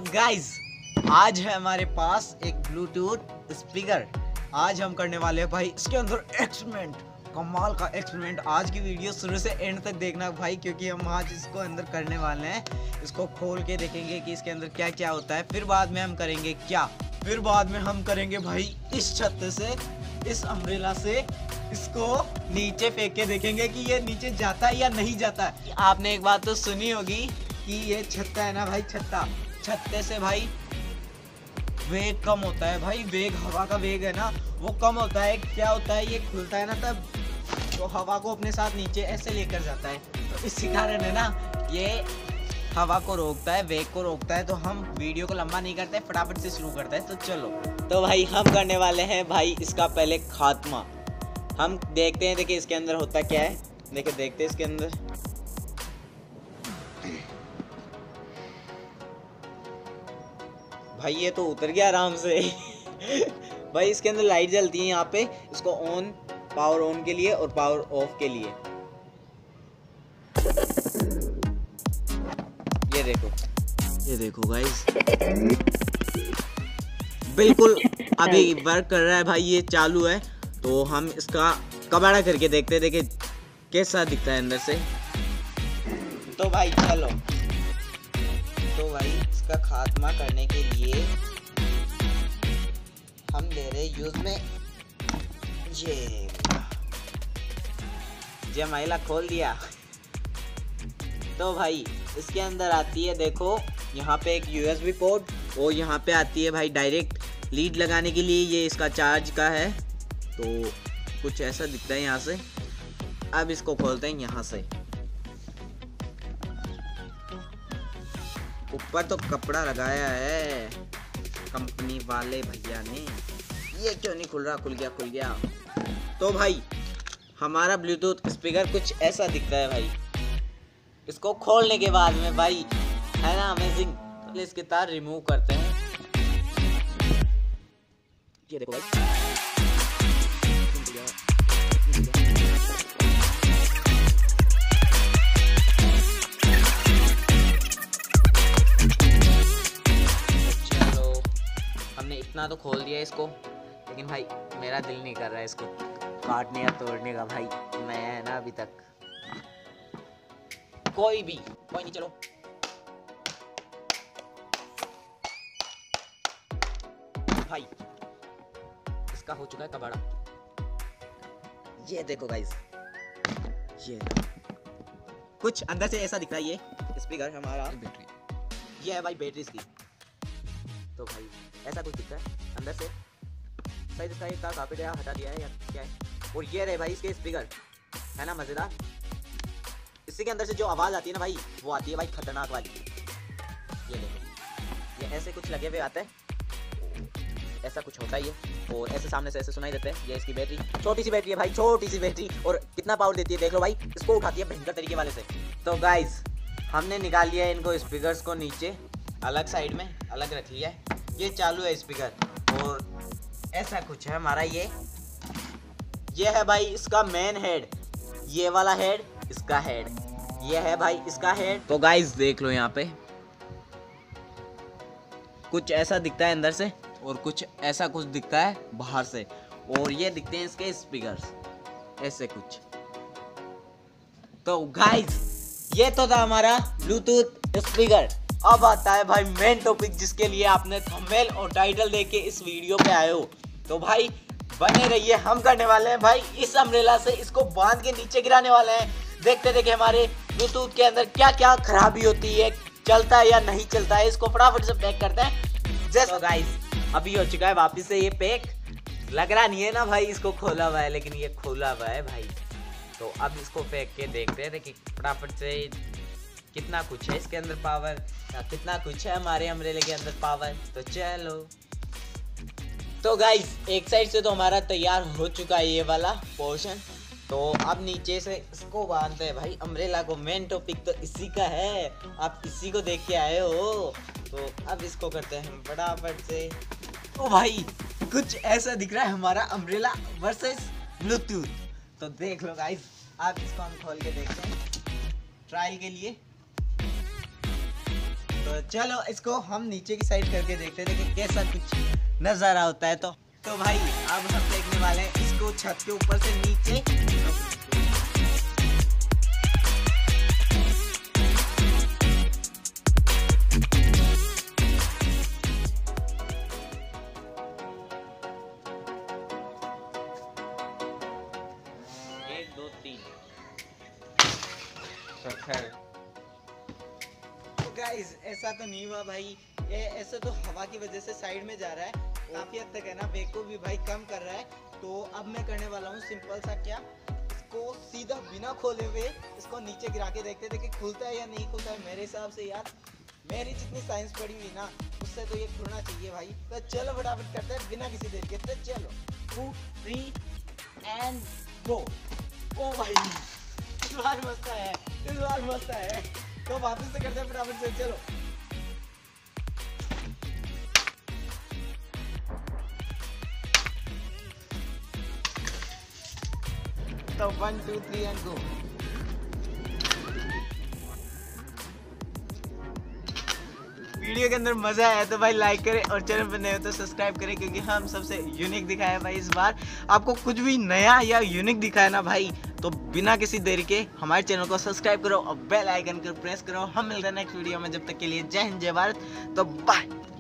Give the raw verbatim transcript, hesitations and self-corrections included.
Guys आज है हमारे पास एक ब्लूटूथ स्पीकर। आज हम करने वाले हैं भाई इसके अंदर एक्सपेरिमेंट, कमाल का एक्सपेरिमेंट। आज की वीडियो शुरू से एंड तक देखना भाई, क्योंकि हम आज इसको अंदर करने वाले हैं। इसको खोल के देखेंगे कि इसके अंदर क्या क्या होता है। फिर बाद में हम करेंगे क्या फिर बाद में हम करेंगे भाई इस छत से, इस अम्ब्रेला से इसको नीचे फेंक के देखेंगे कि ये नीचे जाता है या नहीं जाता है। आपने एक बात तो सुनी होगी कि ये छत्ता है ना भाई, छत्ता छत्ते से भाई वेग कम होता है। भाई वेग, हवा का वेग है ना वो कम होता है। क्या होता है, ये खुलता है ना तब तो हवा को अपने साथ नीचे ऐसे लेकर जाता है। तो इसी कारण है ना ये हवा को रोकता है, वेग को रोकता है। तो हम वीडियो को लंबा नहीं करते, फटाफट से शुरू करते हैं। तो चलो, तो भाई हम करने वाले हैं भाई इसका पहले खात्मा। हम देखते हैं, देखिए इसके अंदर होता क्या है। देखिए देखते हैं इसके अंदर। भाई ये तो उतर गया आराम से। भाई इसके अंदर लाइट जलती है यहाँ पे, इसको ऑन, पावर ऑन के लिए और पावर ऑफ के लिए। ये देखो, ये देखो गाइस, बिल्कुल अभी वर्क कर रहा है भाई, ये चालू है। तो हम इसका कबाड़ा करके देखते हैं, देखिए कैसा दिखता है अंदर से। तो भाई चलो, तो भाई इसका खात्मा करने के लिए हम ले रहे यूज में ये ये महिला खोल दिया। तो भाई इसके अंदर आती है, देखो यहाँ पे एक यूएसबी पोर्ट और यहाँ पे आती है भाई डायरेक्ट लीड लगाने के लिए। ये इसका चार्ज का है। तो कुछ ऐसा दिखता है यहाँ से। अब इसको खोलते हैं यहाँ से। ऊपर तो कपड़ा लगाया है कंपनी वाले भैया ने। ये क्यों नहीं खुल रहा? खुल गया, खुल गया। तो भाई हमारा ब्लूटूथ स्पीकर कुछ ऐसा दिखता है भाई। इसको खोलने के बाद में भाई है ना अमेजिंग। तो इसके तार रिमूव करते हैं। ये देखो भाई, इतना तो खोल दिया इसको, लेकिन भाई मेरा दिल नहीं कर रहा है इसको काटने या तोड़ने का। भाई मैं है ना अभी तक कोई भी कोई नहीं। चलो भाई इसका हो चुका है कबाड़ा। ये देखो गाइस, ये कुछ अंदर से ऐसा दिख रहा है। ये स्पीकर हमारा बैटरी, ये है भाई बैटरी इसकी। तो भाई ऐसा कुछ दिखता है अंदर से। शायद इसका एक तार काफी गया, हटा दिया है या क्या है। और ये रहे भाई इसके स्पीकर, है ना मजेदार। इसी के अंदर से जो आवाज आती है ना भाई, वो आती है भाई खतरनाक वाली। ये देखो, ये ऐसे कुछ लगे हुए आते हैं, ऐसा कुछ होता ही है। और ऐसे सामने से ऐसे सुनाई देते हैं। ये इसकी बैटरी, छोटी सी बैटरी है भाई, छोटी सी बैटरी। और कितना पावर देती है देख लो भाई। इसको उठाती है भयंकर तरीके वाले से। तो गाइस हमने निकाल लिया है इनको स्पीकर्स को नीचे अलग साइड में अलग रख लिया है। ये चालू है स्पीकर और ऐसा कुछ है हमारा। ये ये है भाई इसका मेन हेड, ये वाला हेड इसका हेड, ये है भाई इसका हेड। तो गाइस देख लो यहाँ पे कुछ ऐसा दिखता है अंदर से और कुछ ऐसा कुछ दिखता है बाहर से। और ये दिखते हैं इसके स्पीकर्स ऐसे कुछ। तो गाइस ये तो था हमारा ब्लूटूथ स्पीकर। अब आता है भाई मेन टॉपिक, जिसके लिए आपने थंबनेल और टाइटल देख के इस वीडियो पे आए हो। तो भाई बने रहिए, हम करने वाले हैं भाई इस अम्ब्रेला से इसको बांध के नीचे गिराने वाले हैं। देखते देखिए हमारे ब्लूटूथ के अंदर क्या क्या खराबी होती है, चलता है या नहीं चलता है। इसको फटाफट से पैक करते हैं। जैसे गाइस अभी हो चुका है वापिस से ये पैक। लग रहा नहीं है ना भाई इसको खोला हुआ है, लेकिन ये खोला हुआ है भाई। तो अब इसको फेंक के देखते हैं, देखिए फटाफट से कितना कुछ है इसके अंदर पावर, कितना कुछ है हमारे अम्ब्रेले के अंदर पावर। तो चलो, तो गाइस एक साइड से तो हमारा तैयार हो चुका है ये वाला पोर्शन। तो अब नीचे से इसको बांधते हैं भाई अम्ब्रेला को। मेन टॉपिक तो इसी का है, आप इसी को देख के आए हो। तो अब इसको करते हैं हम फटाफट से। तो भाई कुछ ऐसा दिख रहा है हमारा अम्ब्रेला वर्सेस ब्लूटूथ। तो देख लो गाइस, आप इसको हम खोल के देखते हैं ट्रायल के लिए। तो तो चलो इसको हम नीचे की साइड करके देखते हैं कि कैसा कुछ नजारा होता है। तो तो भाई अब हम देखने वाले हैं इसको छत के ऊपर से नीचे। एक दो तीन गाइस ऐसा तो नहीं हुआ भाई, ये ऐसे तो हवा की वजह से साइड में जा रहा है, काफी हद तक है ना, वेग को भी भाई कम कर रहा है। तो अब मैं करने वाला हूँ सिंपल सा, क्या इसको सीधा बिना खोले हुए इसको नीचे गिरा के देखते थे कि खुलता है या नहीं खुलता है। मेरे हिसाब से यार मेरी जितनी साइंस पढ़ी हुई ना उससे तो ये खुलना चाहिए भाई। तो चलो फटाफट करते हैं बिना किसी देर के। तो चलो टू थ्री एंड गो। ओ भाई इस बार मस्त है, इस बार मस्त है। तो वापस से करते हैं फटाफट से, चलो। तो one two three and go. Video के अंदर मजा आया तो भाई लाइक करें और चैनल पर नए हो तो सब्सक्राइब करें, क्योंकि हम सबसे यूनिक दिखाया भाई इस बार। आपको कुछ भी नया या यूनिक दिखाया ना भाई तो बिना किसी देरी के हमारे चैनल को सब्सक्राइब करो और बेल आइकन को प्रेस करो। हम मिलते हैं नेक्स्ट वीडियो में, जब तक के लिए जय हिंद जय भारत। तो बाय।